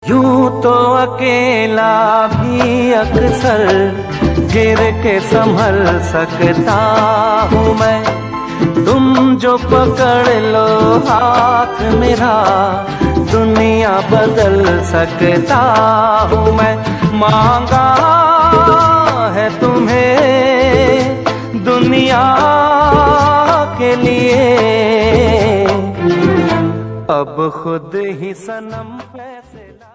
यूं तो अकेला भी अक्सर गिर के संभल सकता हूँ मैं, तुम जो पकड़ लो हाथ मेरा दुनिया बदल सकता हूँ मैं। मांगा है तुम्हें दुनिया के लिए, अब खुद ही सनम फैसला